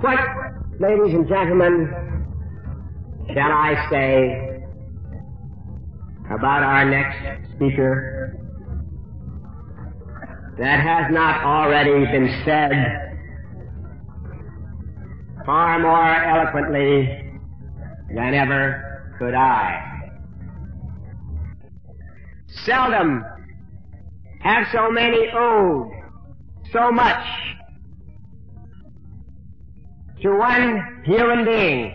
What, ladies and gentlemen, shall I say about our next speaker that has not already been said far more eloquently than ever could I? Seldom have so many owed so much to one human being.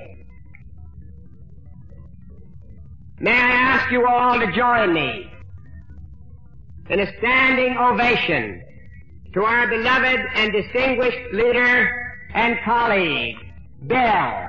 May I ask you all to join me in a standing ovation to our beloved and distinguished leader and colleague, Bill.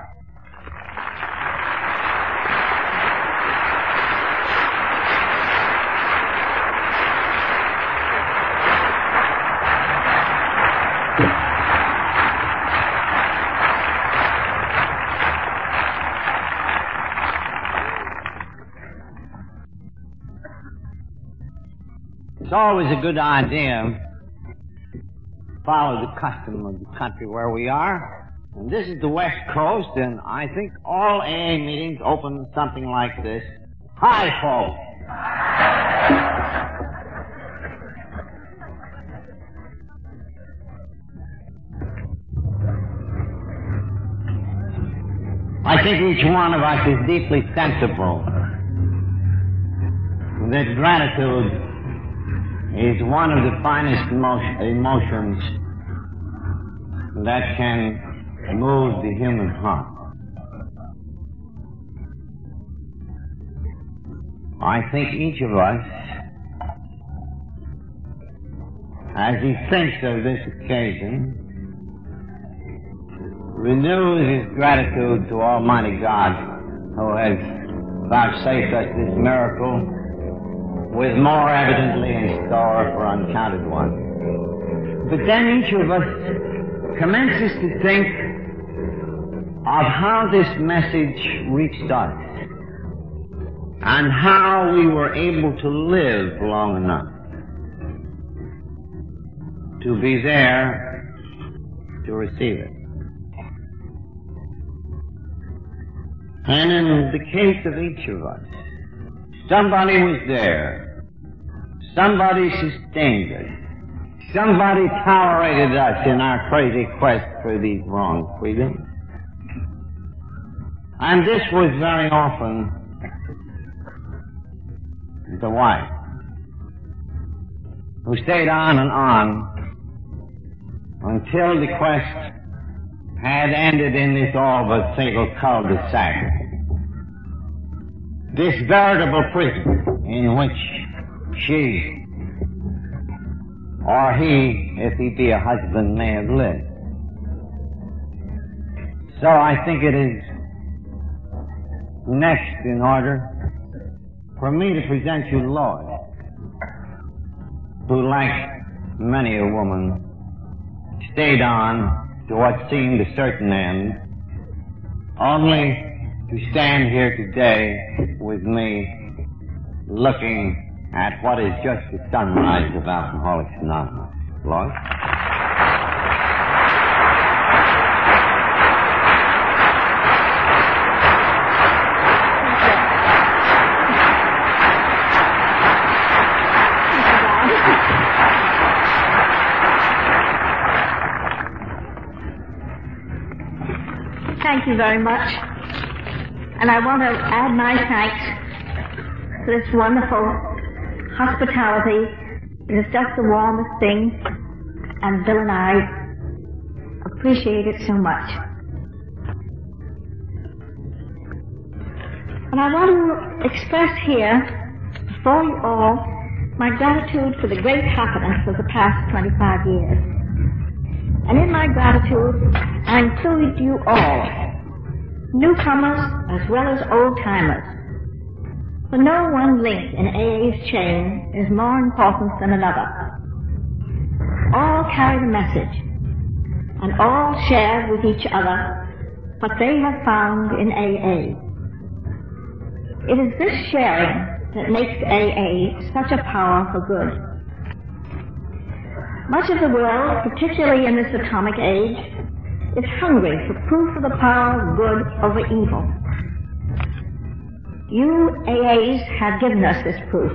It's always a good idea to follow the custom of the country where we are. And this is the West Coast, and I think all AA meetings open something like this. Hi, folks. I think each one of us is deeply sensible that gratitude is one of the finest emotions that can move the human heart. I think each of us, as he thinks of this occasion, renews his gratitude to Almighty God who has vouchsafed us this miracle with more evidently in store for uncounted ones. But then each of us commences to think of how this message reached us and how we were able to live long enough to be there to receive it. And in the case of each of us, somebody was there. Somebody sustained us. Somebody tolerated us in our crazy quest for these wrong freedoms. And this was very often the wife who stayed on and on until the quest had ended in this all but fatal cul-de-sac. This veritable prison in which she, or he, if he be a husband, may have lived. So I think it is next in order for me to present you Lois, who, like many a woman, stayed on to what seemed a certain end, only to stand here today with me looking at what is just the sunrise of Alcoholics Anonymous. Lois? Thank you very much. And I want to add my thanks to this wonderful hospitality. It is just the warmest thing, and Bill and I appreciate it so much. And I want to express here, before you all, my gratitude for the great happiness of the past 25 years. And in my gratitude, I include you all, newcomers as well as old-timers. For no one link in AA's chain is more important than another. All carry the message, and all share with each other what they have found in AA. It is this sharing that makes AA such a power for good. Much of the world, particularly in this atomic age, is hungry for proof of the power of good over evil. You AAs have given us this proof.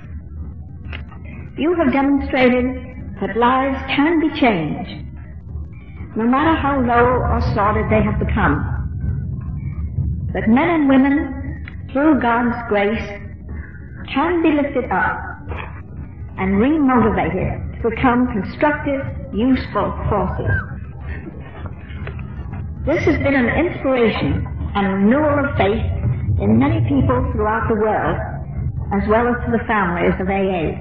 You have demonstrated that lives can be changed, no matter how low or sordid they have become. That men and women, through God's grace, can be lifted up and remotivated to become constructive, useful forces. This has been an inspiration and a renewal of faith in many people throughout the world, as well as to the families of AA.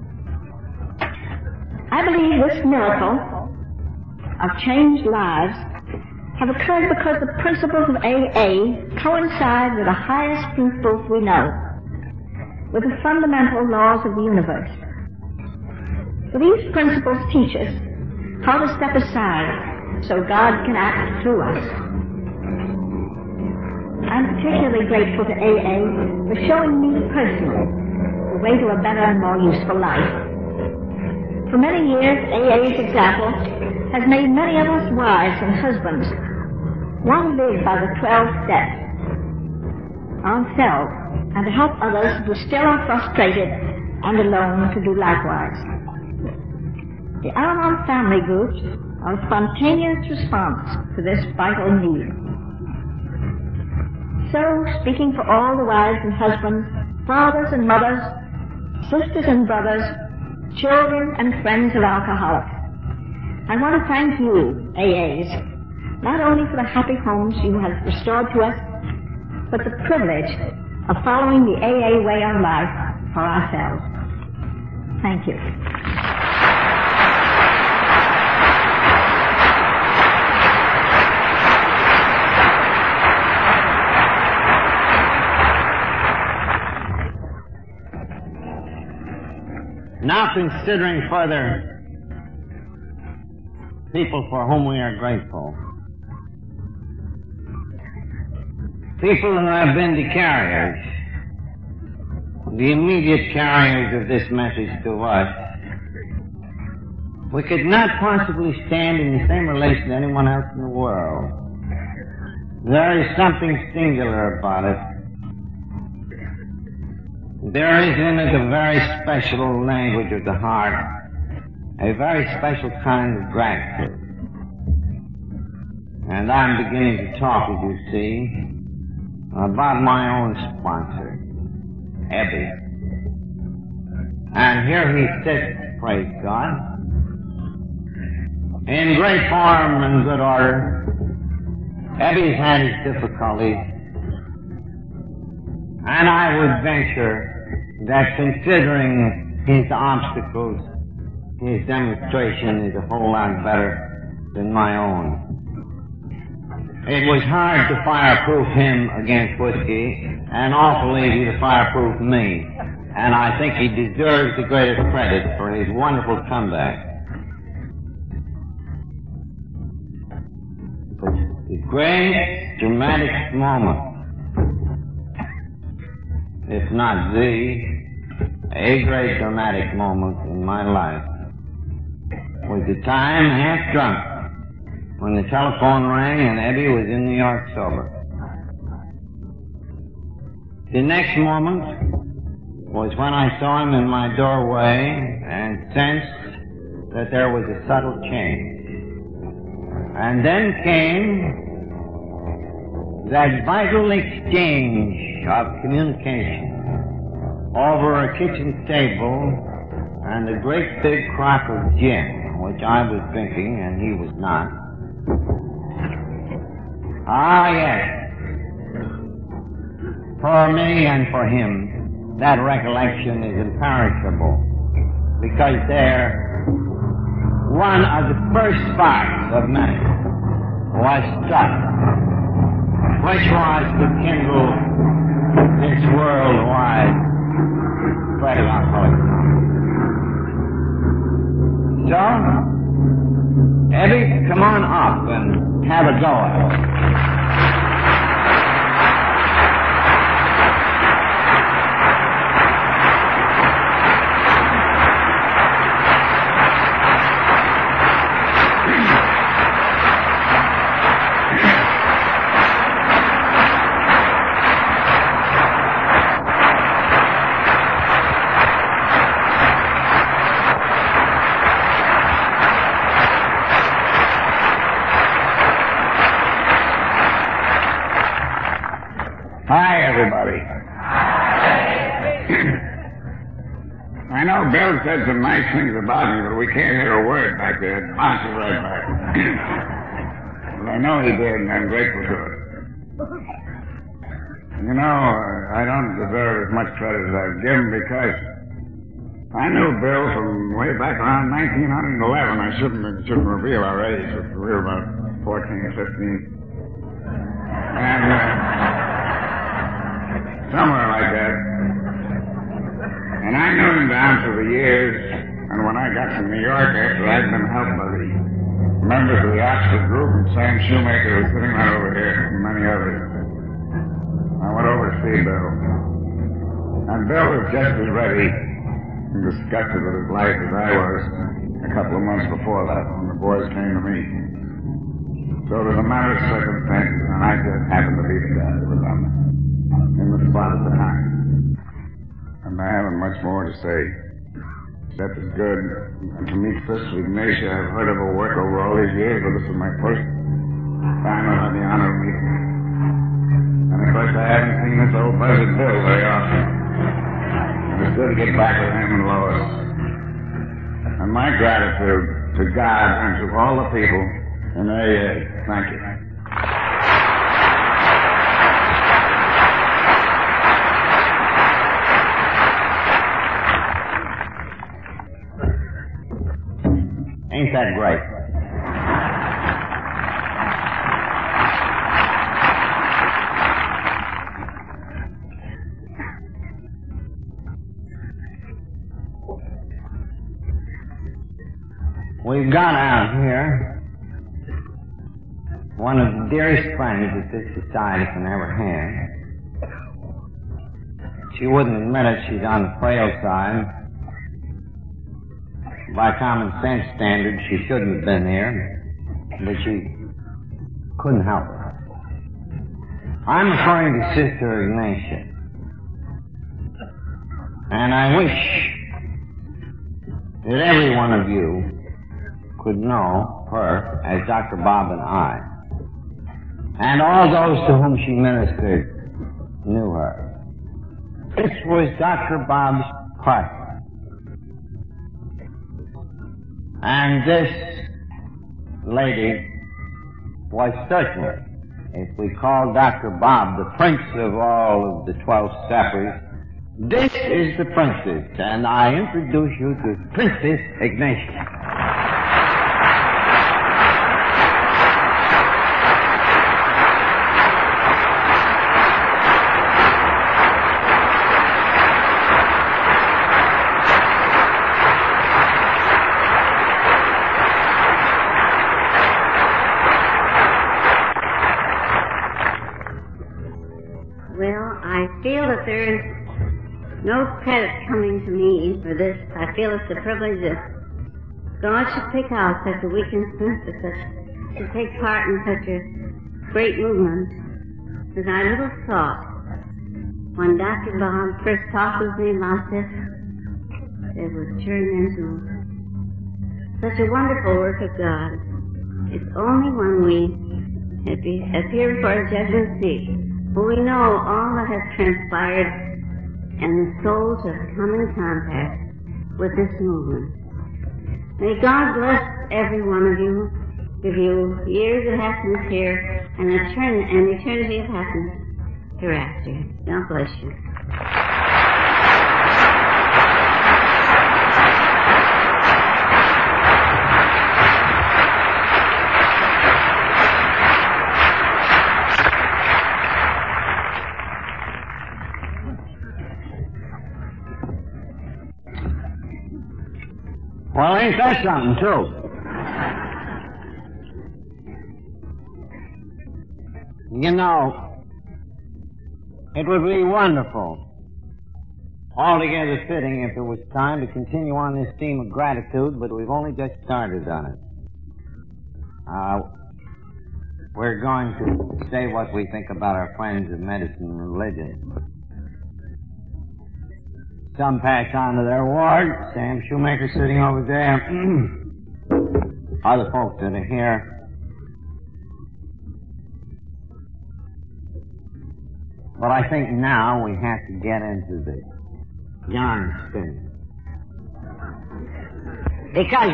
I believe this miracle of changed lives have occurred because the principles of AA coincide with the highest principles we know, with the fundamental laws of the universe. For these principles teach us how to step aside so God can act through us. I'm particularly grateful to AA for showing me personally the way to a better and more useful life. For many years, AA's example has made many of us wives and husbands want to live by the 12 steps ourselves and to help others who still are frustrated and alone to do likewise. The Al-Anon family groups are a spontaneous response to this vital need. So, speaking for all the wives and husbands, fathers and mothers, sisters and brothers, children and friends of alcoholics, I want to thank you, AAs, not only for the happy homes you have restored to us, but the privilege of following the AA way of life for ourselves. Thank you. Now considering further people for whom we are grateful. People who have been the carriers, the immediate carriers of this message to us. We could not possibly stand in the same relation to anyone else in the world. There is something singular about it. There is in it a very special language of the heart, a very special kind of gratitude. And I'm beginning to talk, as you see, about my own sponsor, Ebby. And here he sits, praise God, in great form and good order. Ebby's had his difficulties, and I would venture that considering his obstacles, his demonstration is a whole lot better than my own. It was hard to fireproof him against whiskey, and awful easy to fireproof me. And I think he deserves the greatest credit for his wonderful comeback. But the great dramatic moment, if not a great dramatic moment in my life, was the time, half drunk, when the telephone rang and Ebby was in New York sober. The next moment was when I saw him in my doorway and sensed that there was a subtle change. And then came that vital exchange of communication over a kitchen table and a great big crock of gin, which I was drinking and he was not. Ah, yes. For me and for him, that recollection is imperishable, because there, one of the first sparks of many was struck, which was to kindle this worldwide spread of alcoholism. So, Ebby, come on up and have a go at it. Hi, everybody. I know Bill said some nice things about me, but we can't hear a word back there. It bounces right back. Well, I know he did, and I'm grateful to it. You know, I don't deserve as much credit as I've given because I knew Bill from way back around 1911. I shouldn't reveal our age. We were about 14 or 15. And somewhere like that. And I knew him down through the years, and when I got to New York after I'd been helped by the members of the Oxford group and Sam Shoemaker was sitting right over here, and many others, I went over to see Bill. And Bill was just as ready and disgusted with his life as I was a couple of months before that when the boys came to me. So it was a matter of circumstances, and I just happened to be the guy that was on in the spot at the time. And I haven't much more to say. Except it's good to meet Sister Ignatia. I've heard of her work over all these years, but this is my first time I've had the honor of meeting her. And of course I haven't seen this old buzzard Bill very often. And it's good to get back with him and Lois. And my gratitude to God and to all the people in AA. Thank you. Ain't that great? We've got out here one of the dearest friends that this society can ever have. She wouldn't admit it. She's on the frail side. By common sense standards, she shouldn't have been here, but she couldn't help it. I'm referring to Sister Ignatia. And I wish that every one of you could know her as Dr. Bob and I. And all those to whom she ministered knew her. This was Dr. Bob's partner. And this lady was certainly, if we call Dr. Bob the prince of all of the 12 steppers, this is the princess, and I introduce you to Princess Ignatia. I feel that there is no credit coming to me for this. I feel it's a privilege that God should pick out such a weak instrument to take part in such a great movement. As I little thought, when Dr. Bob first talked with me about this, it would turn into such a wonderful work of God. It's only when we appear before a judgment seat will we know all that has transpired and the souls have come in contact with this movement. May God bless every one of you, give you years of happiness here and eternity of happiness hereafter. God bless you. Well, ain't that something, too? You know, it would be wonderful, altogether fitting if it was time to continue on this theme of gratitude, but we've only just started on it. We're going to say what we think about our friends of medicine and religion. Some pass on to their ward. Sam Shoemaker sitting over there. Other folks that are here. But I think now we have to get into the yarn spinning. Because,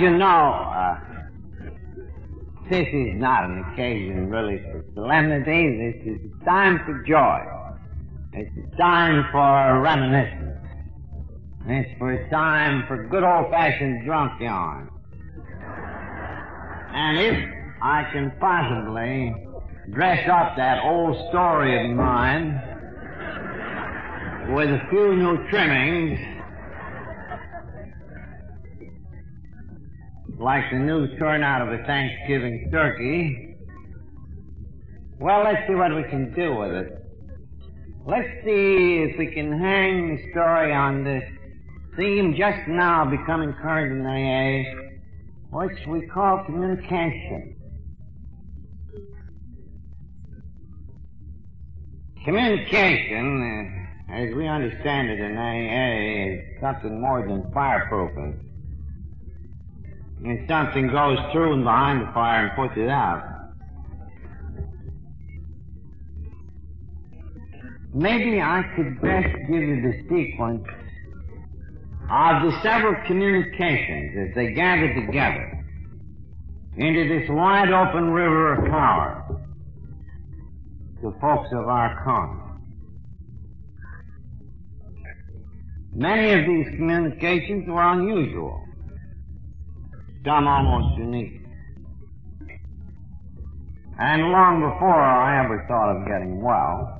this is not an occasion really for solemnity. This is a time for joy. It's a time for reminiscence. It's for a time for good old-fashioned drunk yarn. And if I can possibly dress up that old story of mine with a few new trimmings, like the new turnout of a Thanksgiving turkey, well, let's see what we can do with it. Let's see if we can hang the story on this theme just now becoming current in AA, which we call communication. Communication, as we understand it in AA, is something more than fireproofing. And something goes through and behind the fire and puts it out. Maybe I could best give you the sequence of the several communications as they gather together into this wide open river of power, the folks of our Conv. Many of these communications were unusual, some almost unique. And long before I ever thought of getting well,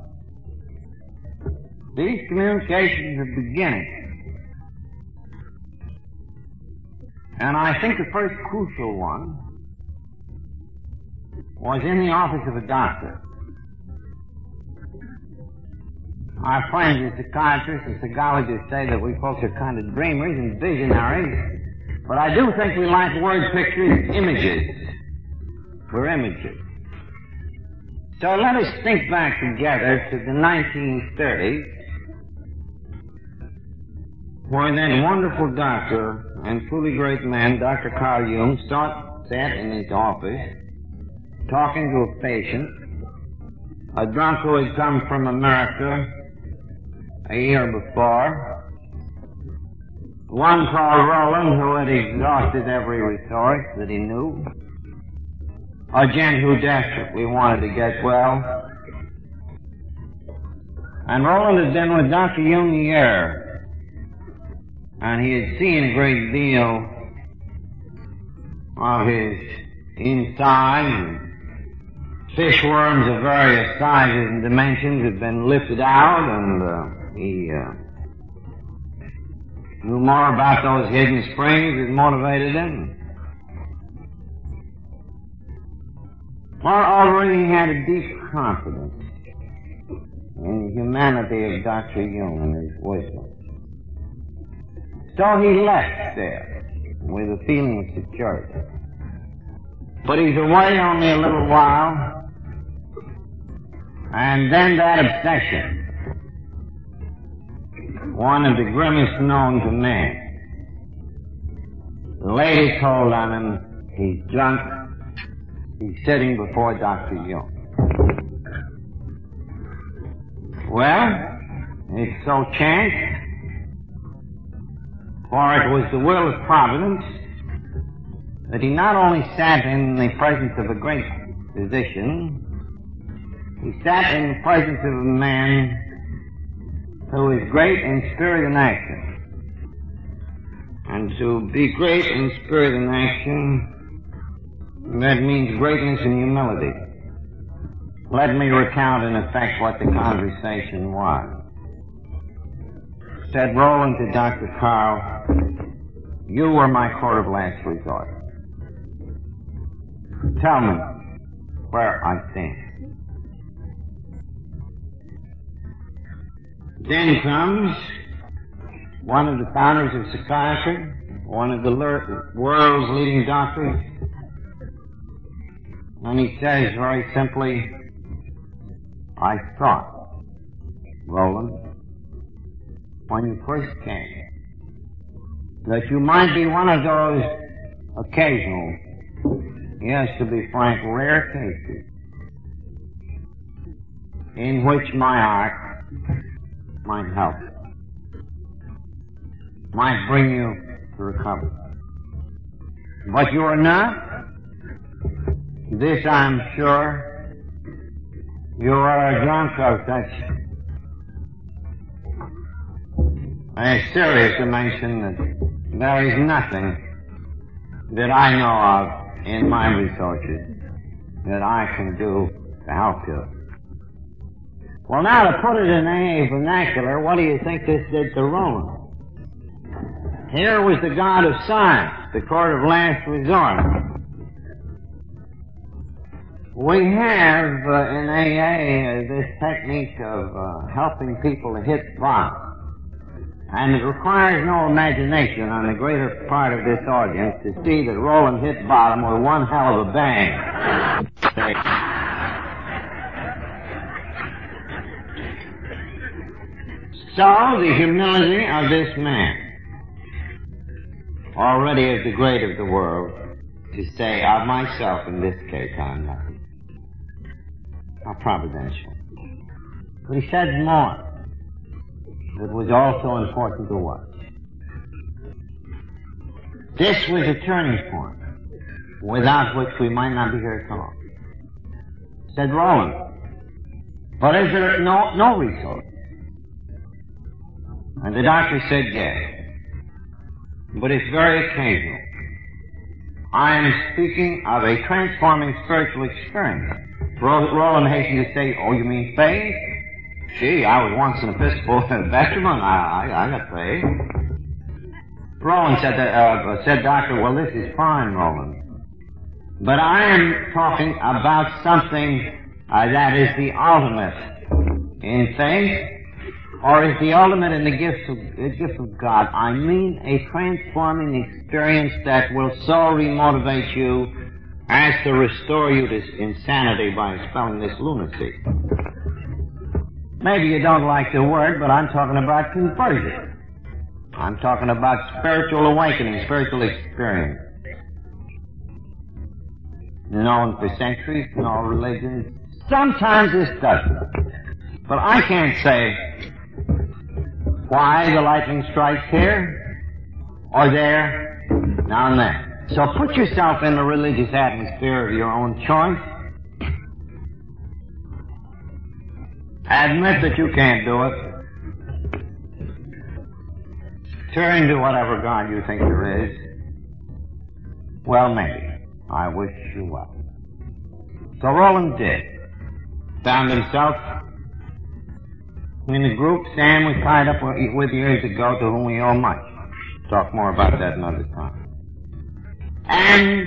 these communications are beginning. And I think the first crucial one was in the office of a doctor. Our friends, the psychiatrists and psychologists, say that we folks are kind of dreamers and visionaries, but I do think we like word pictures, images. We're images. So let us think back together to the 1930s, where that wonderful doctor and truly great man, Dr. Carl Jung, sat in his office talking to a patient, a drunk who had come from America a year before, one called Roland who had exhausted every resource that he knew, a gent who desperately wanted to get well, and Roland had been with Dr. Jung a year, and he had seen a great deal of his inside, and fishworms of various sizes and dimensions had been lifted out, and he knew more about those hidden springs that motivated him. Moreover, he had a deep confidence in the humanity of Dr. Jung and his wisdom. So he left there with a feeling of security. But he's away only a little while, and then that obsession, one of the grimmest known to man, laid its hold on him. He's drunk. He's sitting before Dr. Jung. Well, it so chanced, for it was the will of Providence, that he not only sat in the presence of a great physician, he sat in the presence of a man who is great in spirit and action. And to be great in spirit and action, that means greatness and humility. Let me recount in effect what the conversation was. Said Roland to Dr. Carl, "You were my court of last resort. Tell me where I stand." Then comes one of the founders of psychiatry, one of the world's leading doctors, and he says very simply, "I thought, Roland, when you first came, that you might be one of those occasional, yes, to be frank, rare cases in which my art might help. Might bring you to recovery. But you are not. This I'm sure. You are a drunk of such a serious dimension that there is nothing that I know of in my resources that I can do to help you. Well, now to put it in AA vernacular, what do you think this did to Roland? Here was the God of science, the court of last resort. We have in AA this technique of helping people to hit bottom. And it requires no imagination on the greater part of this audience to see that Roland hit bottom with one hell of a bang. So, the humility of this man, already of the great of the world, to say, of myself in this case, I'm not. How providential. But he said more. It was also important to us. This was a turning point, without which we might not be here at all. Said Roland, but is there no resource? And the doctor said yes. But it's very occasional. I am speaking of a transforming spiritual experience. Roland hastened to say, oh, you mean faith? Gee, I was once an Episcopal vestryman. I got faith. Roland said, Doctor, well, this is fine, Roland. But I am talking about something that is the ultimate in faith, or is the ultimate in the gift of God. I mean a transforming experience that will so remotivate you as to restore you to insanity by expelling this lunacy. Maybe you don't like the word, but I'm talking about conversion. I'm talking about spiritual awakening, spiritual experience. Known for centuries, no religion. Sometimes this doesn't. But I can't say why the lightning strikes here or there, now and then. So put yourself in the religious atmosphere of your own choice. Admit that you can't do it. Turn to whatever God you think there is. Well, maybe. I wish you well. So Roland did. Found himself in a group Sam was tied up with years ago, to whom we owe much. Talk more about that another time. And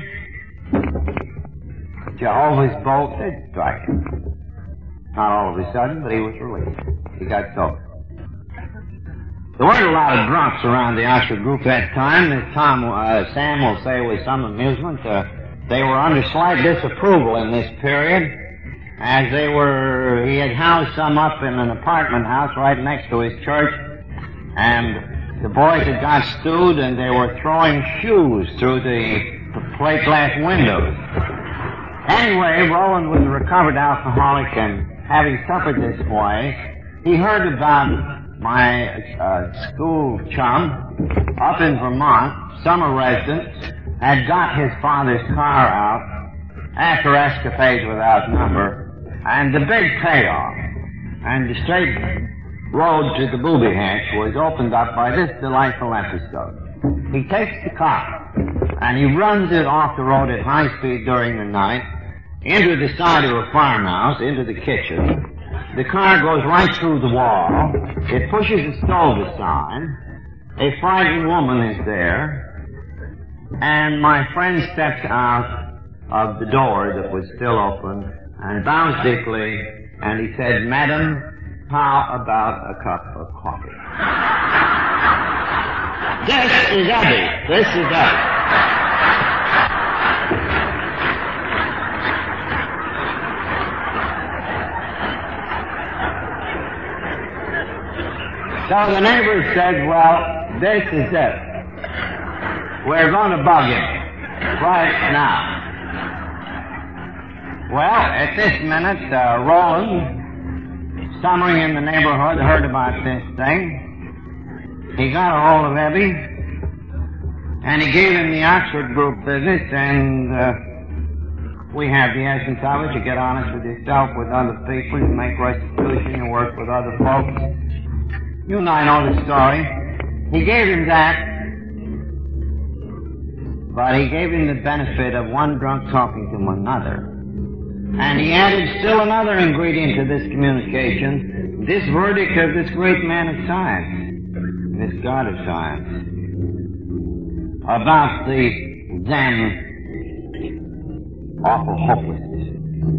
Jehovah's bolt did strike him. Not all of a sudden, but he was released. He got sober. There weren't a lot of drunks around the Oxford group that time. As Sam will say with some amusement, they were under slight disapproval in this period, as he had housed some up in an apartment house right next to his church, and the boys had got stewed and they were throwing shoes through the plate glass windows. Anyway, Roland was a recovered alcoholic, and having suffered this way, he heard about my school chum up in Vermont, summer resident, had got his father's car out after escapades without number, and the big payoff, and the straight road to the booby hatch was opened up by this delightful episode. He takes the car, and he runs it off the road at high speed during the night, into the side of a farmhouse, into the kitchen. The car goes right through the wall. It pushes the stove aside. A frightened woman is there. And my friend steps out of the door that was still open and bows deeply, and he said, Madam, how about a cup of coffee? This is Ebby. This is Ebby. So the neighbor said, well, this is it. We're going to bug him right now. Well, at this minute, Roland somebody in the neighborhood heard about this thing. He got a hold of Ebby, and he gave him the Oxford group business, and we have the essence of it. You get honest with yourself, with other people, you make restitution, you work with other folks. You and I know the story. He gave him that, but he gave him the benefit of one drunk talking to another. And he added still another ingredient to this communication, this verdict of this great man of science, this God of science, about the then awful hopelessness.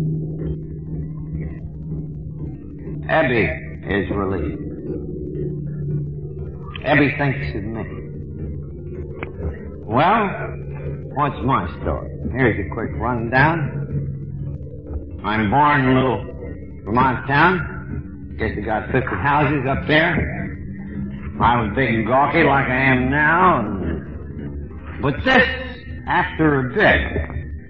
Ebby is released. Ebby thinks of me. Well, what's my story? Here's a quick rundown. I'm born in a little Vermont town. Guess they got 50 houses up there. I was big and gawky like I am now. But this, after a bit,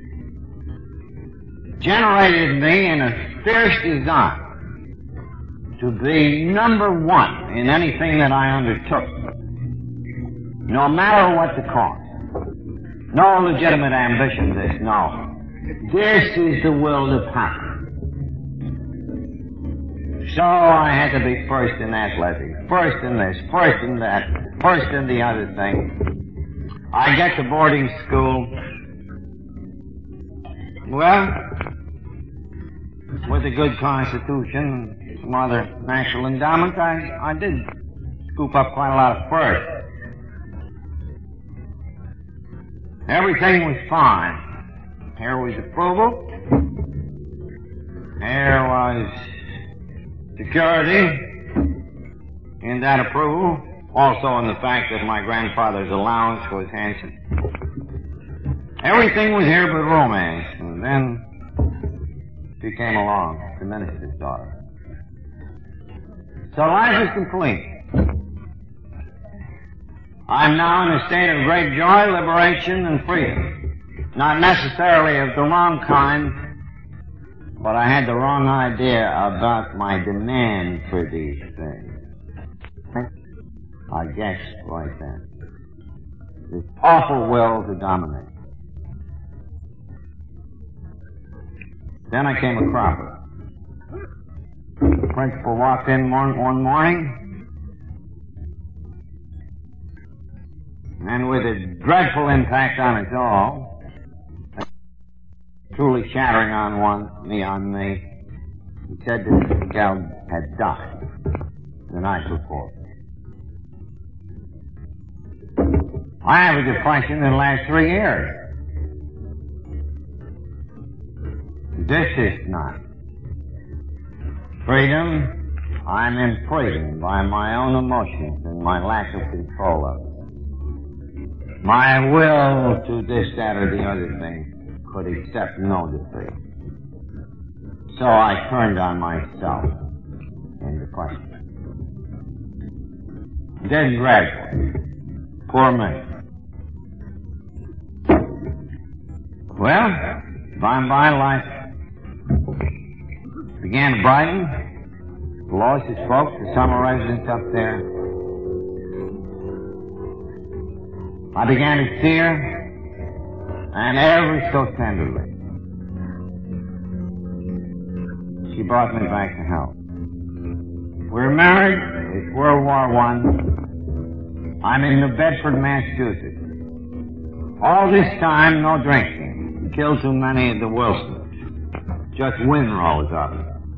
generated me in a fierce desire to be number one in anything that I undertook, no matter what the cost. No legitimate ambition, this, no. This is the will to happen. So I had to be first in athletics, first in this, first in that, first in the other thing. I get to boarding school. Well, with a good constitution and some other natural endowments, I did scoop up quite a lot of first. Everything was fine. Here was approval. Here was security in that approval. Also in the fact that my grandfather's allowance was handsome. Everything was here but romance. And then she came along to minister's daughter. So life is complete. I'm now in a state of great joy, liberation, and freedom. Not necessarily of the wrong kind, but I had the wrong idea about my demand for these things. I guess right then. This awful will to dominate. Then I came across it. The principal walked in one morning, and with a dreadful impact on us all, truly shattering on me, he said that the gal had died the night before. I have a depression in the last 3 years. This is not freedom. I'm imprisoned by my own emotions and my lack of control of it. My will to this, that, or the other thing could accept no defeat. So I turned on myself in depression. Then gradually, poor me. Well, by and by life began to brighten. Lois's folks, the summer residents up there. I began to see her, and ever so tenderly, she brought me back to health. We're married. It's World War I. I'm in New Bedford, Massachusetts. All this time, no drinking. Killed too many of the Wilsons. Just wind rose up.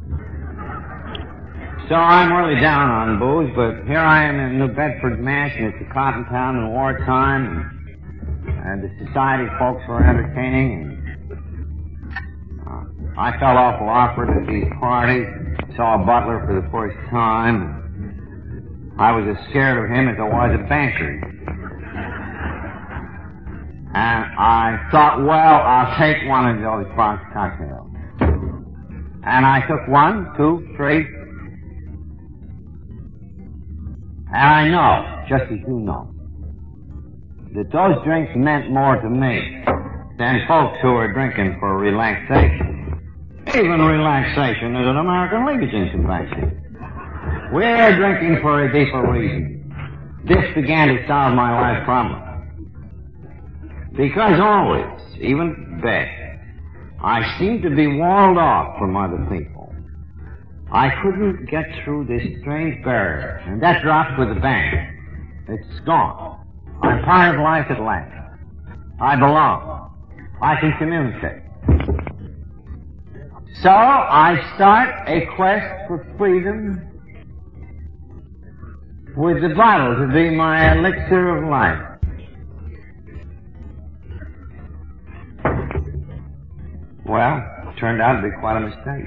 So I'm really down on booze, but here I am in New Bedford, Mass, and it's a cotton town in wartime, and the society folks were entertaining, and I felt awful awkward at these parties. Saw a butler for the first time. I was as scared of him as I was of bankers. And I thought, well, I'll take one of those box cocktails. And I took 1, 2, 3. And I know, just as you know, that those drinks meant more to me than folks who were drinking for relaxation. Even relaxation is an American Legion convention. We're drinking for a deeper reason. This began to solve my life problem. Because always, even at best, I seemed to be walled off from other people. I couldn't get through this strange barrier, and that dropped with a bang. It's gone. I'm part of life at last. I belong. I can communicate. So I start a quest for freedom with the bottle to be my elixir of life. Well, it turned out to be quite a mistake.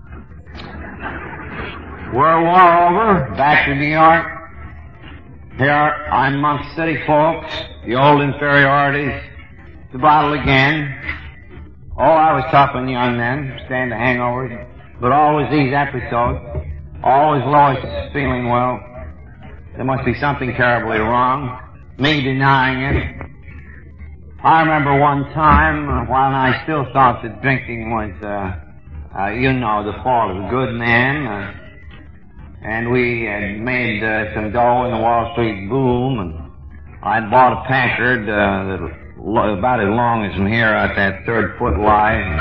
World War over, back to New York. Here I'm amongst city folks, the old inferiorities, the bottle again. Oh, I was tough and young then, stand the hangovers, but always these episodes, always Lois feeling well. There must be something terribly wrong, me denying it. I remember one time when I still thought that drinking was, the fault of a good man, and we had made some dough in the Wall Street boom, and I'd bought a Packard that was about as long as from here at that 3rd foot line.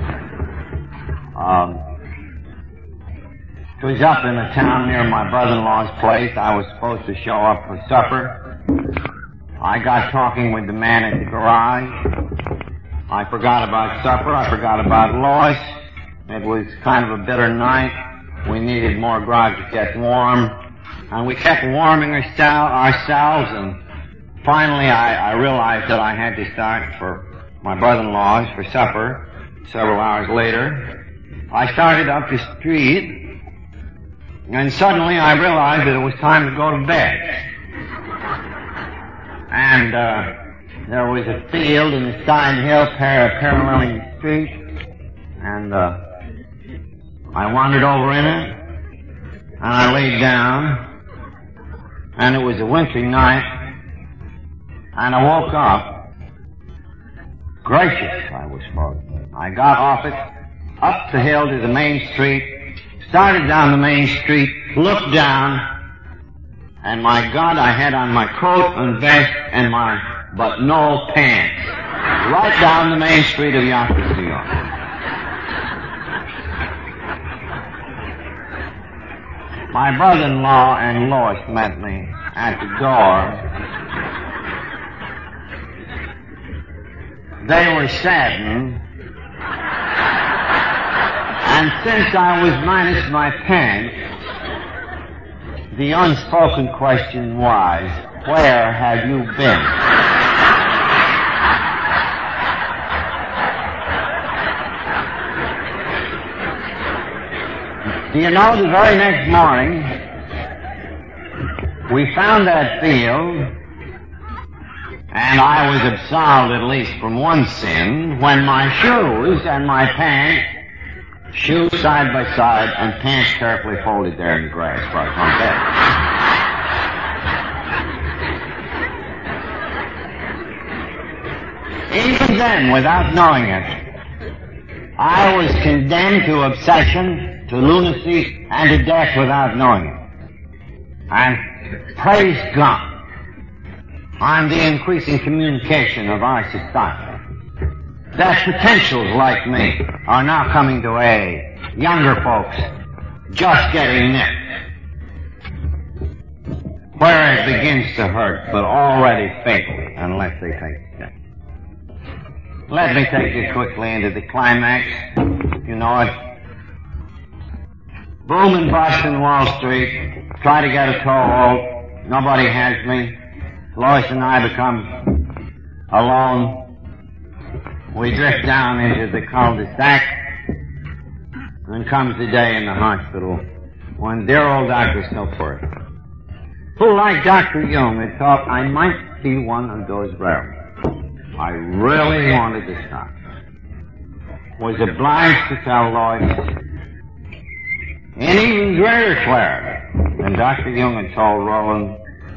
It was up in a town near my brother-in-law's place. I was supposed to show up for supper. I got talking with the man at the garage. I forgot about supper. I forgot about Lois. It was kind of a bitter night. We needed more grog to get warm. And we kept warming ourselves, and finally I realized that I had to start for my brother-in-law's for supper several hours later. I started up the street, and suddenly I realized that it was time to go to bed. And there was a field in the side hill paralleling the street, and I wandered over in it, and I laid down, and it was a wintry night, and I woke up. Gracious, I was frozen. I got off it, up the hill to the main street, started down the main street, looked down, and my God, I had on my coat and vest and but no pants. Right down the main street of Yonkers, New York. My brother-in-law and Lois met me at the door. They were saddened. And since I was minus my pants, the unspoken question was, where have you been? Do you know, the very next morning, we found that field, and I was absolved at least from one sin, when my shoes and my pants, shoes side by side and pants carefully folded there in the grass before I come back. Even then, without knowing it, I was condemned to obsession, to lunacy, and to death without knowing it. And praise God, on the increasing communication of our society, that potentials like me are now coming to aid. Younger folks just getting nipped. Where it begins to hurt, but already fatally, unless they take steps. Let me take you quickly into the climax. You know it. Boom and bust in Wall Street. Try to get a toehold. Nobody has me. Lois and I become alone. We drift down into the cul-de-sac, and comes the day in the hospital when dear old Dr. Snowford, who, like Dr. Jung, had thought I might be one of those rare. I really wanted to stop. Was obliged to tell Lois, in even greater clarity than Dr. Jung had told Roland,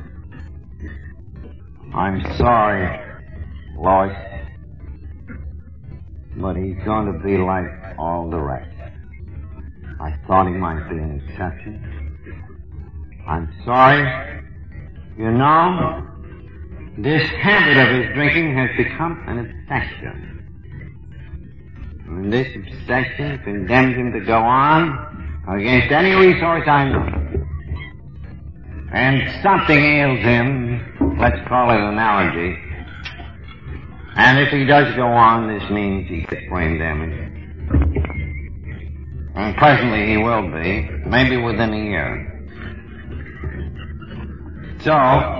I'm sorry, Lois, but he's going to be like all the rest. I thought he might be an exception. I'm sorry. You know, this habit of his drinking has become an obsession. And this obsession condemns him to go on against any resource I know. And something ails him, let's call it an allergy. And if he does go on, this means he gets brain damage. And presently he will be, maybe within a year. So,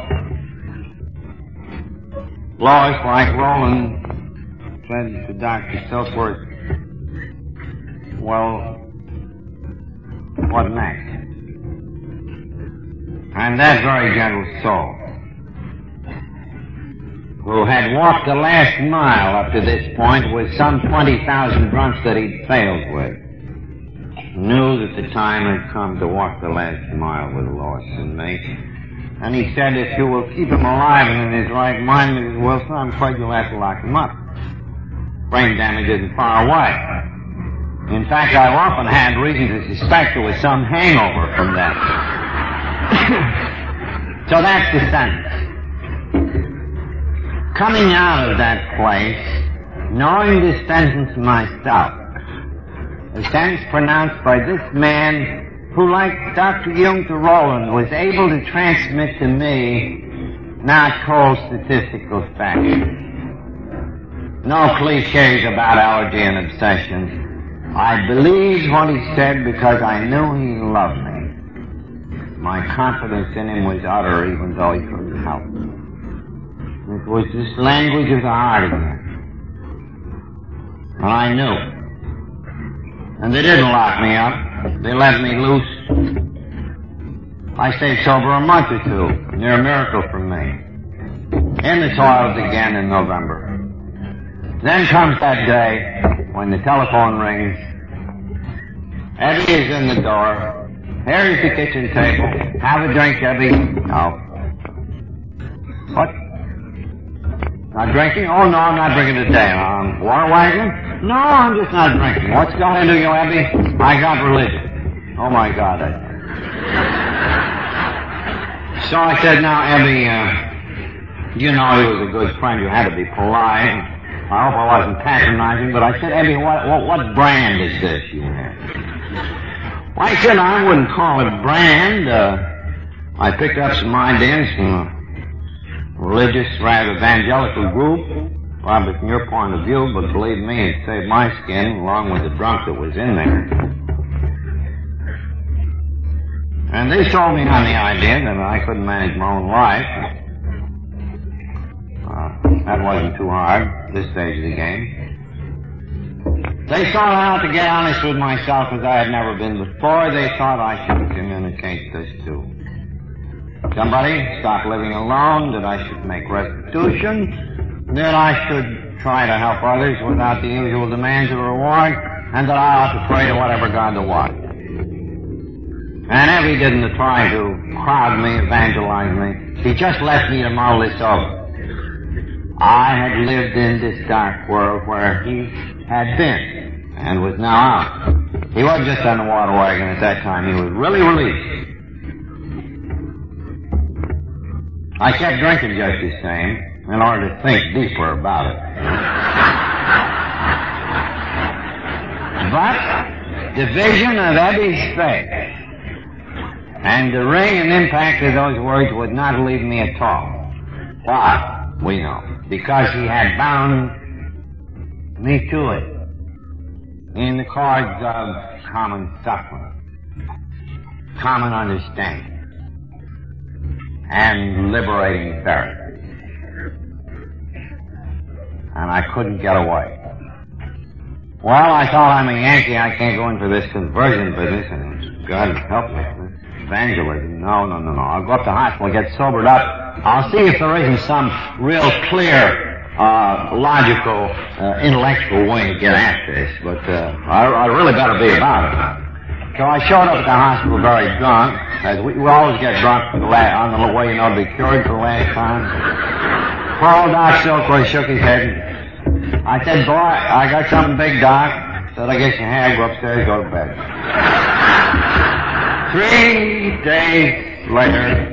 Lois, like Roland said to Dr. Silkworth, well, what next? And that very gentle soul, who had walked the last mile up to this point with some 20,000 drunks that he'd failed with, knew that the time had come to walk the last mile with Lois and me. And he said, if you will keep him alive and in his right mind, Mrs. Wilson, I'm afraid you'll have to lock him up. Brain damage isn't far away. In fact, I've often had reason to suspect there was some hangover from that. So that's the sentence. Coming out of that place, knowing this sentence myself, a sentence pronounced by this man who, like Dr. Jung to Roland, was able to transmit to me not cold statistical facts. No cliches about allergy and obsession. I believed what he said because I knew he loved me. My confidence in him was utter, even though he couldn't help it. It was this language of the heart again. And I knew. And they didn't lock me up. They let me loose. I stayed sober a month or two. Near a miracle for me. In the toilets again in November. Then comes that day when the telephone rings. Ebby is in the door. Here is the kitchen table. Have a drink, Ebby. No. What? Not drinking? Oh, no, I'm not drinking today. Water wagon? No, I'm just not drinking. What's got into you, Ebby? I got religion. Oh, my God. So I said, now, Ebby, you know he was a good friend. You had to be polite. I hope I wasn't patronizing, but I said, Ebby, what brand is this you have? Well, I said, I wouldn't call it brand. I picked up some ideas from a religious, rather evangelical group. Probably from your point of view, but believe me, it saved my skin along with the drunk that was in there. And they sold me on the idea that I couldn't manage my own life. That wasn't too hard at this stage of the game. They thought I ought to get honest with myself as I had never been before. They thought I should communicate this to somebody, stop living alone, that I should make restitution, that I should try to help others without the usual demands of reward, and that I ought to pray to whatever God there was. And Ebby didn't try to crowd me, evangelize me. He just left me to mull this over. I had lived in this dark world where he had been and was now out. He wasn't just on the water wagon at that time. He was really released. I kept drinking just the same in order to think deeper about it. But the vision of Ebby's face and the ring and impact of those words would not leave me at all. Why? We know. Because he had bound me to it in the cords of common suffering, common understanding, and liberating therapy. And I couldn't get away. Well, I thought I'm a Yankee. I can't go into this conversion business, and God help me. Evangelism. No. I'll go up to the hospital, get sobered up. I'll see if there isn't some real clear, logical, intellectual way to get at this. But I really better be about it. So I showed up at the hospital very drunk, as we always get drunk on the way, to be cured for the last time. Poor old Doc Silkworth shook his head. I said, boy, I got something big, Doc. Said, I guess you have. Go upstairs, go to bed. 3 days later,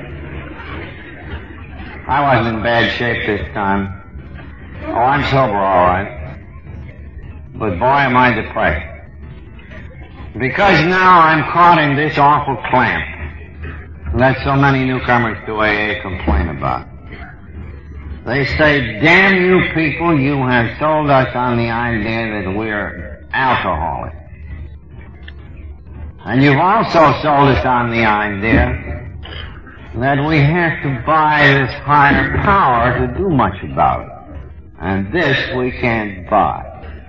I wasn't in bad shape this time. Oh, I'm sober, all right. But boy, am I depressed. Because now I'm caught in this awful clamp that so many newcomers to AA complain about. They say, damn you people, you have sold us on the idea that we're alcoholics. And you've also sold us on the idea that we have to buy this higher power to do much about it. And this we can't buy.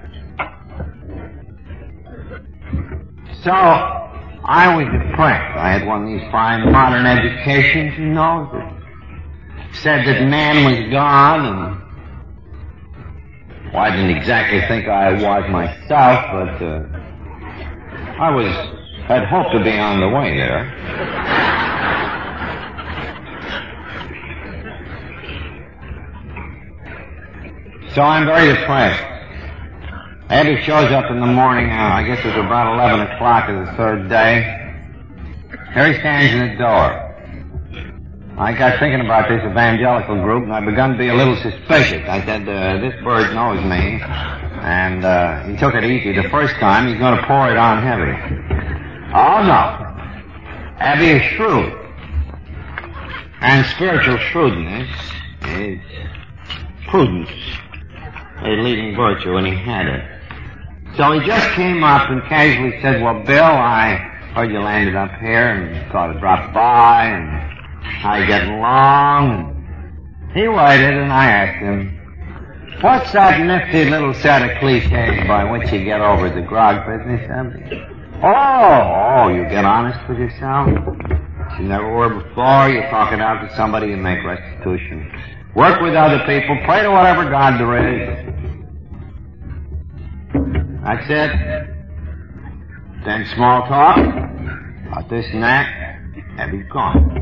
So, I was depressed. I had one of these fine modern educations, you know, that said that man was God, and well, I didn't exactly think I was myself, but had hoped to be on the way there. So I'm very depressed. Ebby shows up in the morning, I guess it was about 11 o'clock of the third day. Here he stands in the door. I got thinking about this evangelical group, and I begun to be a little suspicious. I said, this bird knows me, and he took it easy the first time. He's going to pour it on heavy. Oh, no. Ebby is shrewd. And spiritual shrewdness is prudence, a leading virtue, and he had it. So he just came up and casually said, well, Bill, I heard you landed up here and thought I'd drop by, and how you getting along? And he waited, and I asked him, what's that nifty little set of cliches by which you get over the grog business, Ebby? Oh, you get honest with yourself? You never were before. You talk it out to somebody, you make restitution. Work with other people, pray to whatever God there is. That's it. Then small talk, about this and that, Ebby's gone.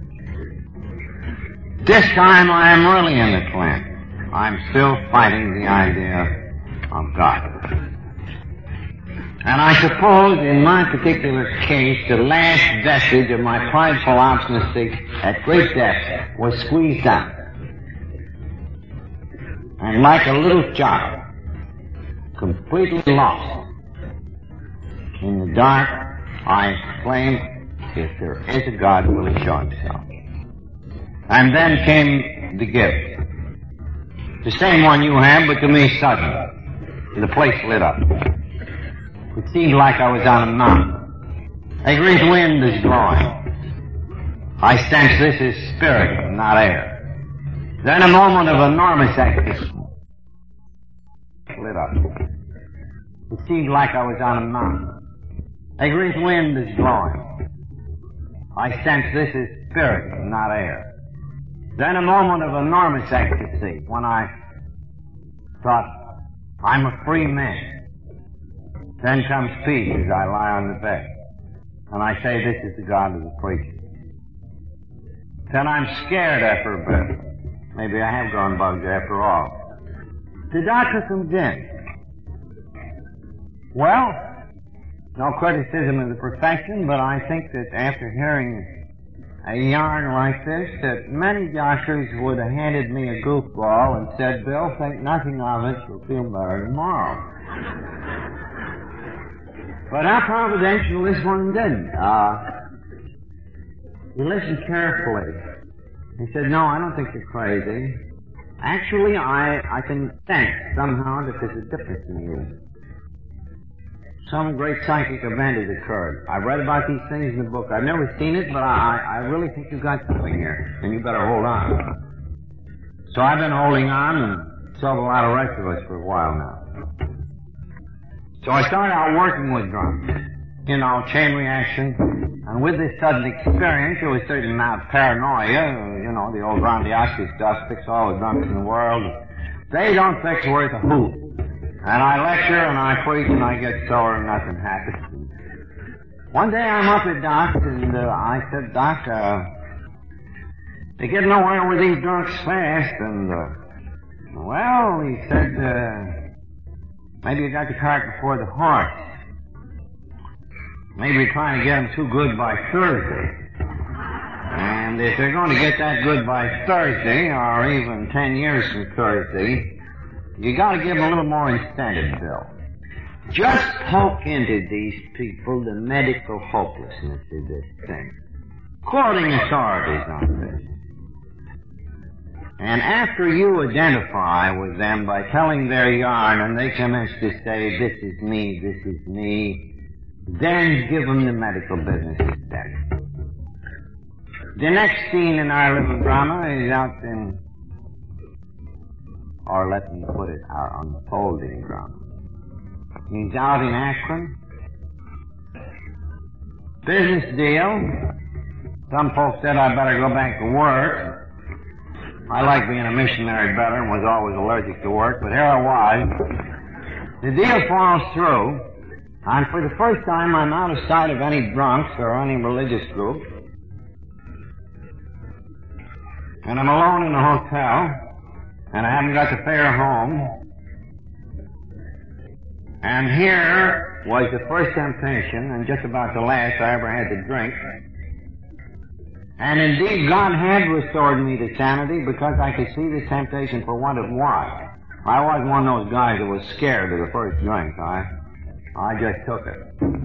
This time I am really in the clamp. I'm still fighting the idea of God. And I suppose in my particular case, the last vestige of my prideful obstinacy at great depth was squeezed out. And like a little child, completely lost in the dark, I exclaimed, if there is a God, will he show himself? And then came the gift. The same one you have, but to me suddenly. The place lit up. It seemed like I was on a mountain. A great wind is blowing. I sense this is spirit, not air. Then a moment of enormous ecstasy. Lit up. It seemed like I was on a mountain. A great wind is blowing. I sense this is spirit, not air. Then a moment of enormous ecstasy when I thought, I'm a free man. Then comes peace as I lie on the bed. And I say, this is the God of the preacher. Then I'm scared after a bit. Maybe I have gone bugged after all. The doctor comes in. Well, no criticism of the profession, but I think that after hearing a yarn like this, that many doctors would have handed me a goofball and said, Bill, think nothing of it, you'll feel better tomorrow. But how providential this one didn't. He listened carefully. He said, no, I don't think you're crazy. Actually, I can sense somehow that there's a difference in you. Some great psychic event has occurred. I've read about these things in the book. I've never seen it, but I really think you've got something here, and you better hold on. So I've been holding on, and so have a lot of rest of us for a while now. So I started out working with drums, you know, chain reaction, and with this sudden experience, there was certain amount of paranoia, you know, the old grandiosity stuff, fix all the drums in the world. They don't fix worth a hoot. And I lecture and I preach and I get sore and nothing happens. One day I'm up at Doc's and I said, Doc, they get nowhere with these drunks fast. And, well, he said, Maybe you got the cart before the horse. Maybe you're trying to get them too good by Thursday. And if they're going to get that good by Thursday, or even 10 years from Thursday, you got to give them a little more incentive, Bill. Just poke into these people the medical hopelessness of this thing. Quoting authorities on this. And after you identify with them by telling their yarn and they commence to say, this is me, then give them the medical business instead. The next scene in our little drama is out in, or let me put it, our unfolding drama. He's out in Akron. Business deal. Some folks said I'd better go back to work. I like being a missionary better and was always allergic to work, but here I was. The deal falls through, and for the first time I'm out of sight of any drunks or any religious group. And I'm alone in a hotel, and I haven't got the fare home. And here was the first temptation, and just about the last I ever had to drink. And indeed, God had restored me to sanity because I could see the temptation for what it was. I wasn't one of those guys that was scared of the first drink. I just took it.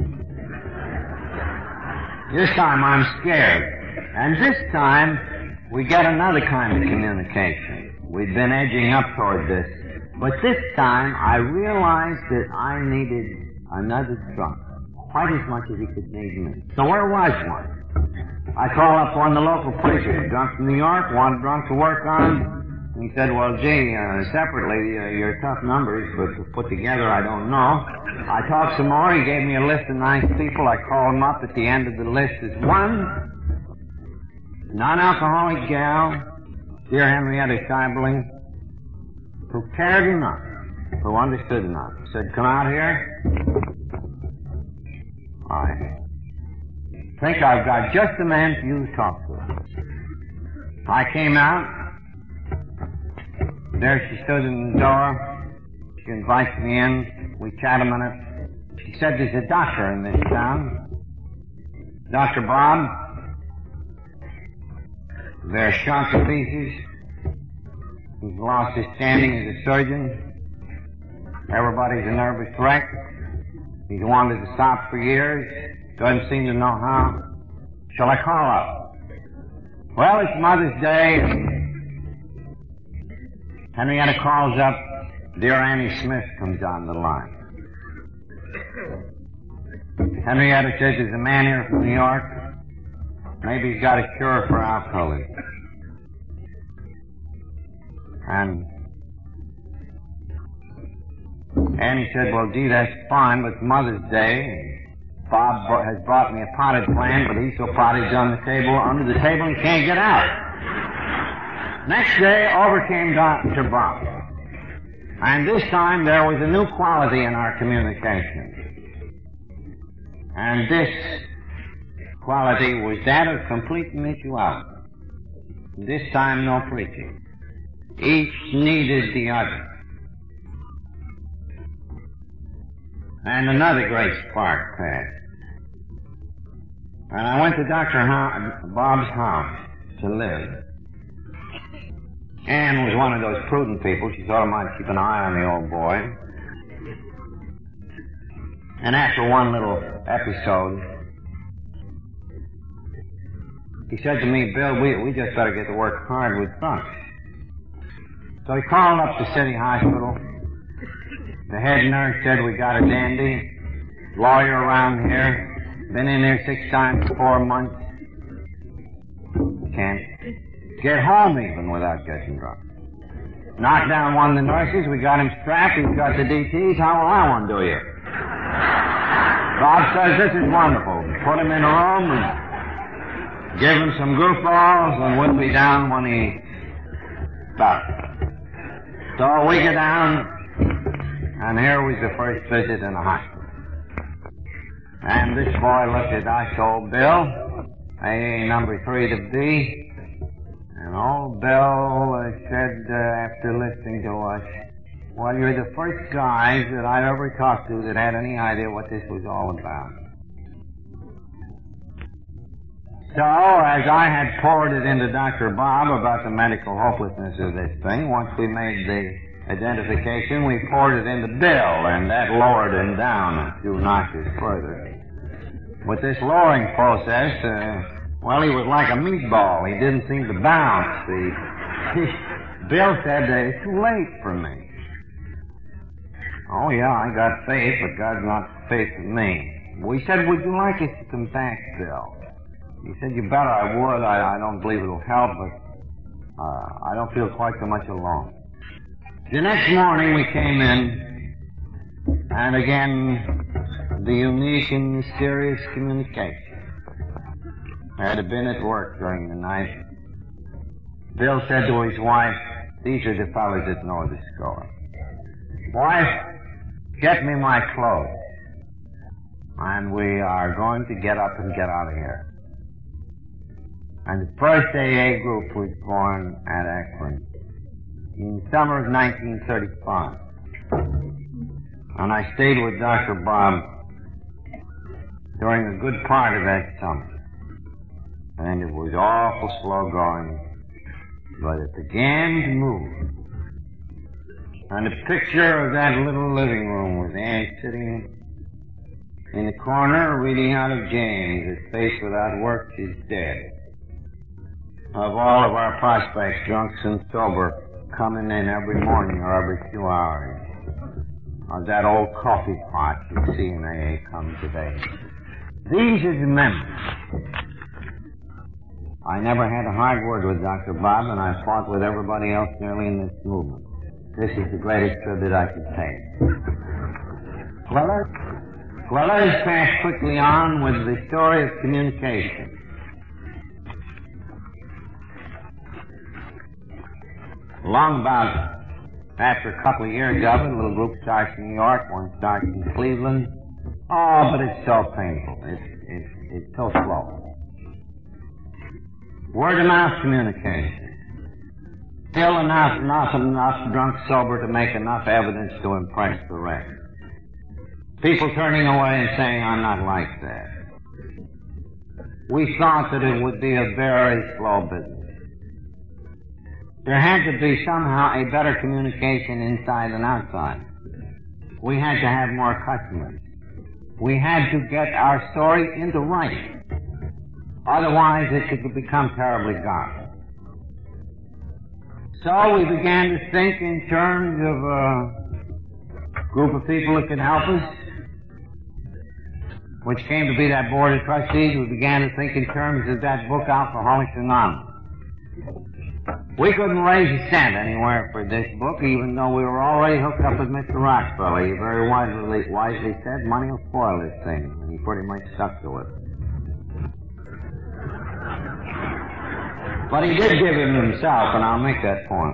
This time I'm scared. And this time, we get another kind of communication. We'd been edging up toward this. But this time, I realized that I needed another drunk, quite as much as he could need me. So where was one? I called up one of the local preachers, drunk from New York, wanted drunk to work on. He said, well, gee, separately, your tough numbers, but put together, I don't know. I talked some more. He gave me a list of nice people. I called them up. At the end of the list is one non-alcoholic gal, dear Henrietta Scheibling, who cared enough, who understood enough. Said, come out here. I think I've got just the man for you to talk to. I came out. There she stood in the door. She invites me in. We chat a minute. She said there's a doctor in this town. Dr. Bob. They're shot to pieces. He's lost his standing as a surgeon. Everybody's a nervous wreck. He's wanted to stop for years. Doesn't seem to know how. Shall I call up? Well, it's Mother's Day. Henrietta calls up. Dear Annie Smith comes on the line. Henrietta says there's a man here from New York. Maybe he's got a cure for alcoholism. And Annie said, well, gee, that's fine, but it's Mother's Day. Bob has brought me a potted plant, but he's so potted he's under the table, and he can't get out. Next day, over came Dr. Bob. And this time, there was a new quality in our communication. And this quality was that of complete mutuality. This time, no preaching. Each needed the other. And another great spark passed. And I went to Dr. Bob's house to live. Anne was one of those prudent people. She thought I might keep an eye on the old boy. And after one little episode, he said to me, Bill, we just better get to work hard with drunks. So he called up the city hospital. The head nurse said, we got a dandy lawyer around here. Been in here 6 times in 4 months. Can't get home even without getting drunk. Knocked down one of the nurses. We got him strapped. He's got the DTs. How will I want to do you? Bob says this is wonderful. Put him in a room and give him some goofballs and we'll be down when he stops. So we get down, and here was the first visit in the hospital. And this boy looked at us, old Bill, AA number 3 to B, and old Bill said, after listening to us, Well, you're the first guys that I've ever talked to that had any idea what this was all about. So, as I had poured it into Dr. Bob about the medical hopelessness of this thing, once we made the identification, we poured it into Bill, and that lowered him down a few notches further. With this lowering process, well, he was like a meatball. He didn't seem to bounce. Bill said that it's too late for me. Oh, yeah, I got faith, but God's not faith in me. We said, would you like us to come back, Bill? He said, you bet I would. I don't believe it'll help, but I don't feel quite so much alone. The next morning we came in, and again, the unique and mysterious communication. I had been at work during the night. Bill said to his wife, these are the fellas that know the score. Wife, get me my clothes. And we are going to get up and get out of here. And the first AA group was born at Akron in the summer of 1935. And I stayed with Dr. Bob during a good part of that summer. And it was awful slow going, but it began to move. And the picture of that little living room with Aunt sitting in the corner reading out of James, his face without work, she's dead. Of all of our prospects, drunks and sober, coming in every morning or every few hours. Of that old coffee pot you see in AA come today. These are the memories. I never had a hard word with Dr. Bob, and I fought with everybody else nearly in this movement. This is the greatest tribute I could pay. Well, let us pass quickly on with the story of communication. Long about after a couple of years of it, a little group starts in New York, one starts in Cleveland. Oh, but it's so painful. It's so slow. Word-of-mouth communication. Still enough drunk sober to make enough evidence to impress the rest. People turning away and saying, I'm not like that. We thought that it would be a very slow business. There had to be somehow a better communication inside than outside. We had to have more customers. We had to get our story into writing. Otherwise, it could become terribly garbled. So we began to think in terms of a group of people that could help us, which came to be that board of trustees. We began to think in terms of that book, Alcoholics Anonymous. We couldn't raise a cent anywhere for this book, even though we were already hooked up with Mr. Rockefeller. He very wisely said, money will spoil this thing, and he pretty much stuck to it. But he did give it himself, and I'll make that point.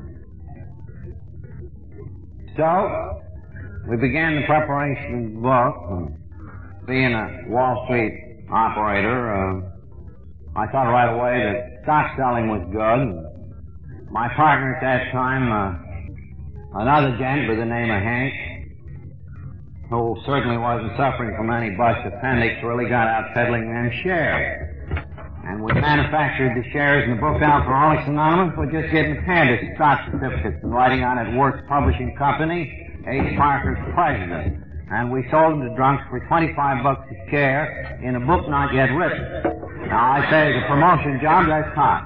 So, we began the preparation of the book, and being a Wall Street operator, I thought right away that stock selling was good. My partner at that time, another gent by the name of Hank, who certainly wasn't suffering from any bust appendix, really got out peddling them shares. And we manufactured the shares in the book Alcoholics Anonymous by just getting a pad of stock certificates and writing on it Works Publishing Company, H. Parker's president. And we sold them to drunks for $25 a share in a book not yet written. Now, I say as a promotion job, that's hot.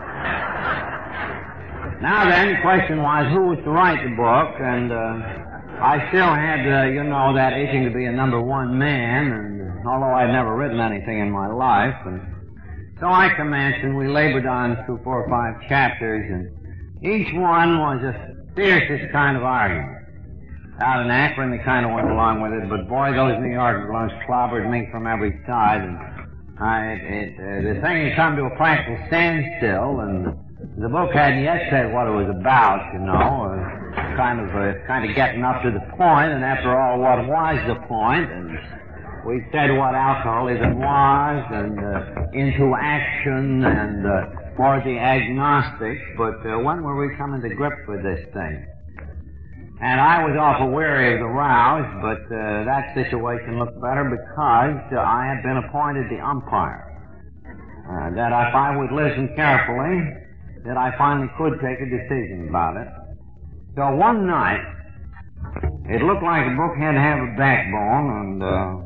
Now then, the question was who was to write the book, and I still had, that itching to be a number one man, and although I'd never written anything in my life, and so I commenced, and we labored on through 4 or 5 chapters, and each one was a fiercest kind of argument. Out in Akron, they kind of went along with it, but boy, those New York blunts clobbered me from every side, and the thing had come to a practical standstill, and the book hadn't yet said what it was about, kind of getting up to the point, and after all, what was the point? And we said what alcoholism was, and into action, and for the agnostics. But when were we coming to grips with this thing? And I was awful weary of the rows, but that situation looked better because I had been appointed the umpire. That if I would listen carefully, that I finally could take a decision about it. So one night, it looked like a book had to have a backbone, and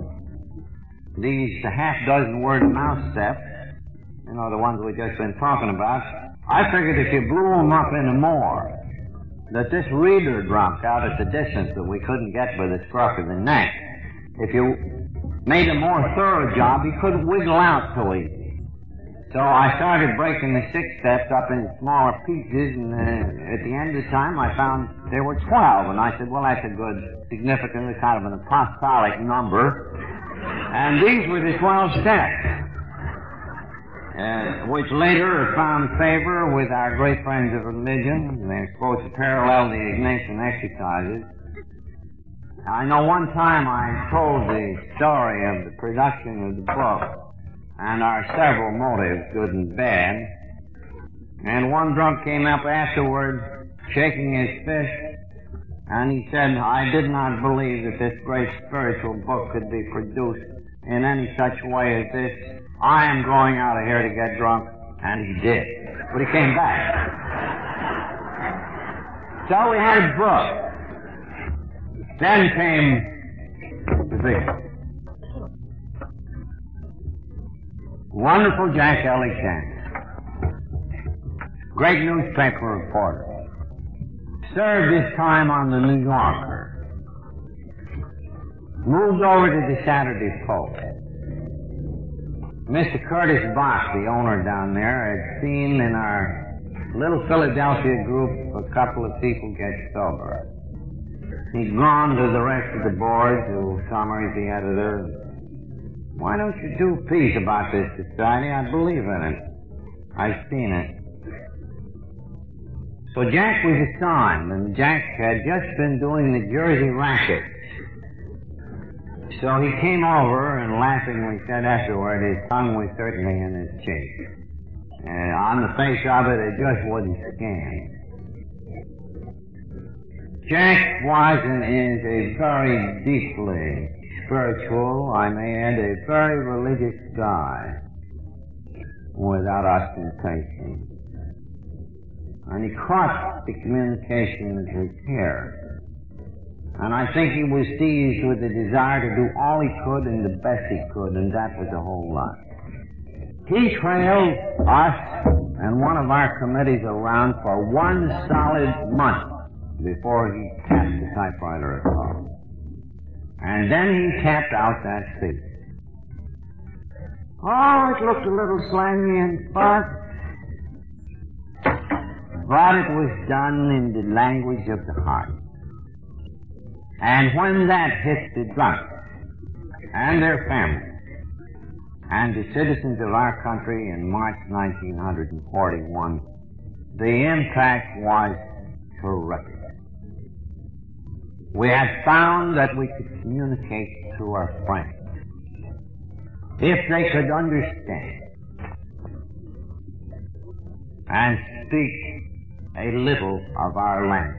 these half-dozen-word mouse steps, you know, the ones we've just been talking about, I figured if you blew them up into more, that this reader dropped out at the distance that we couldn't get by the scruff of the neck. If you made a more thorough job, he couldn't wiggle out so easy. So I started breaking the 6 steps up into smaller pieces, and at the end of the time I found there were 12, and I said, well, that's a good, significant, kind of an apostolic number. And these were the 12 steps, which later found favor with our great friends of religion. They're supposed to parallel the Ignatian exercises. I know one time I told the story of the production of the book, and our several motives, good and bad. And one drunk came up afterward, shaking his fist, and he said, I did not believe that this great spiritual book could be produced in any such way as this. I am going out of here to get drunk. And he did. But he came back. So we had a book. Then came the victim. Wonderful Jack Alexander, great newspaper reporter, served his time on the New Yorker, moved over to the Saturday Post. Mr. Curtis Bach, the owner down there, had seen in our little Philadelphia group a couple of people get sober. He'd gone to the rest of the board, to Summers, the editor. Why don't you do a piece about this society? I believe in it. I've seen it. So Jack was assigned, and Jack had just been doing the Jersey racket. So he came over and laughingly said afterward his tongue was certainly in his cheek. And on the face of it, it just wouldn't scan. Jack was and is a very deeply spiritual, I may add, a very religious guy, without ostentation. And he caught the communications with care. And I think he was seized with the desire to do all he could and the best he could, and that was a whole lot. He trailed us and one of our committees around for 1 solid month before he tapped the typewriter at all. And then he tapped out that seat. Oh, it looked a little slangy and fast, but it was done in the language of the heart. And when that hit the drunks and their families and the citizens of our country in March 1941, the impact was terrific. We had found that we could communicate to our friends if they could understand and speak a little of our language.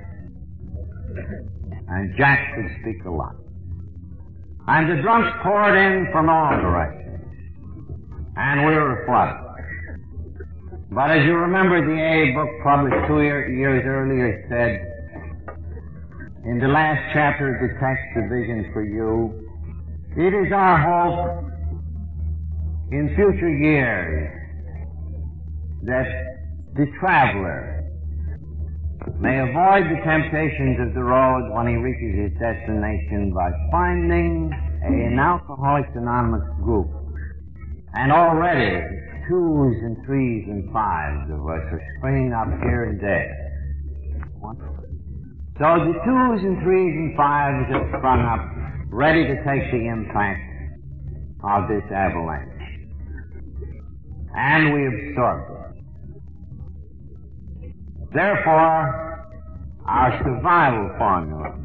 And Jack could speak a lot. And the drunks poured in from all directions. And we were flooded. But as you remember, the AA book published 2 years earlier said, in the last chapter of the text, The Vision for You, it is our hope in future years that the traveler may avoid the temptations of the road when he reaches his destination by finding an Alcoholics Anonymous group. And already 2s and 3s and 5s of us are springing up here and there. So the 2s and 3s and 5s have sprung up, ready to take the impact of this avalanche. And we absorbed it. Therefore, our survival formula,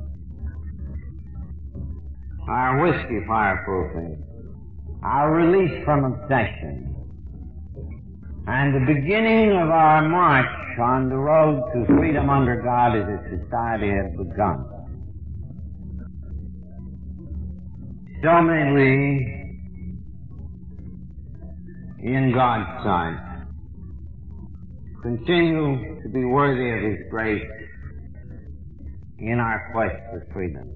our whiskey fireproofing, our release from obsession, and the beginning of our march on the road to freedom under God as a society had begun. So may we, in God's sight, continue to be worthy of His grace in our quest for freedom.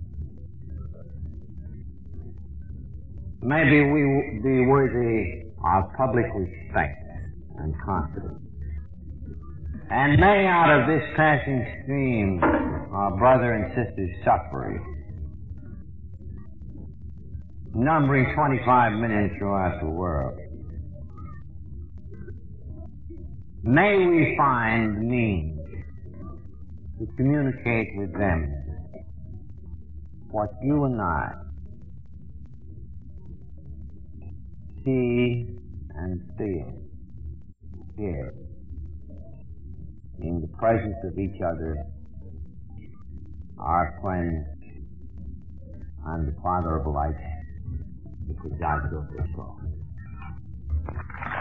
Maybe we be worthy of public respect and confidence. And may out of this passing stream of brother and sister suffering, numbering 25 million throughout the world, may we find means to communicate with them what you and I see and feel here in the presence of each other, our friends, and the Father of light, because God built this world.